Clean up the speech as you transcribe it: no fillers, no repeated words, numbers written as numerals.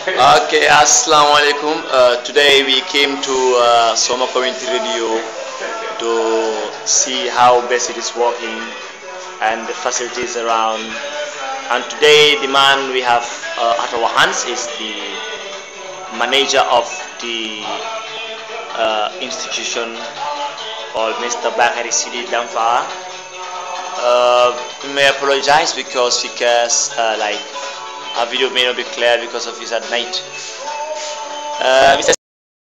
Okay, assalamu alaikum. Today we came to Soma Community Radio to see how best it is working and the facilities around. And today the man we have at our hands is the manager of the institution called Mr. Bakari Sidi Damfa. We may apologize because like our video may not be clear because of his at night. Mr.